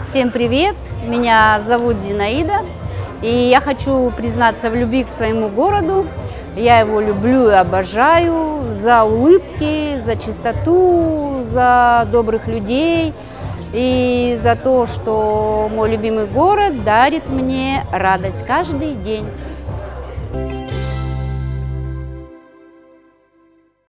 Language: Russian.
Всем привет! Меня зовут Зинаида, и я хочу признаться в любви к своему городу. Я его люблю и обожаю за улыбки, за чистоту, за добрых людей и за то, что мой любимый город дарит мне радость каждый день.